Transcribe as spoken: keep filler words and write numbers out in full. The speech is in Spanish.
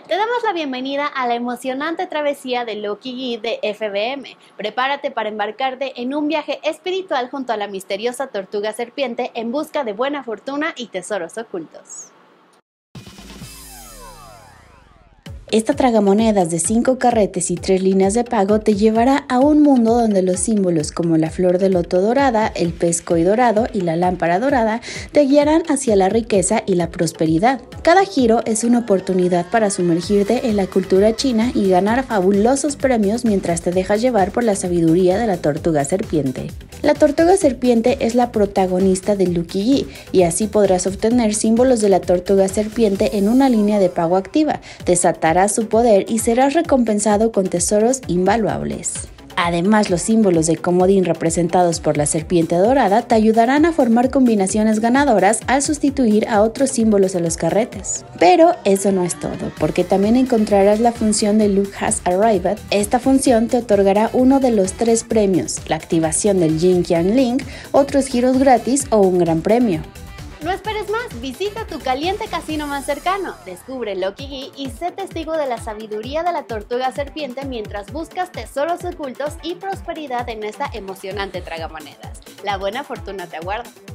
Te damos la bienvenida a la emocionante travesía de Loki Gee de F B M. Prepárate para embarcarte en un viaje espiritual junto a la misteriosa tortuga serpiente en busca de buena fortuna y tesoros ocultos. Esta tragamonedas de cinco carretes y tres líneas de pago te llevará a un mundo donde los símbolos como la flor de loto dorada, el pez koi dorado y la lámpara dorada te guiarán hacia la riqueza y la prosperidad. Cada giro es una oportunidad para sumergirte en la cultura china y ganar fabulosos premios mientras te dejas llevar por la sabiduría de la tortuga serpiente. La tortuga serpiente es la protagonista de Loki Gee y así podrás obtener símbolos de la tortuga serpiente en una línea de pago activa, desatarás su poder y serás recompensado con tesoros invaluables. Además, los símbolos de comodín representados por la serpiente dorada te ayudarán a formar combinaciones ganadoras al sustituir a otros símbolos en los carretes. Pero eso no es todo, porque también encontrarás la función de Look Has Arrived. Esta función te otorgará uno de los tres premios, la activación del Yin Yang Link, otros giros gratis o un gran premio. No esperes más, visita tu caliente casino más cercano, descubre Loki Gee y sé testigo de la sabiduría de la tortuga serpiente mientras buscas tesoros ocultos y prosperidad en esta emocionante tragamonedas. La buena fortuna te aguarda.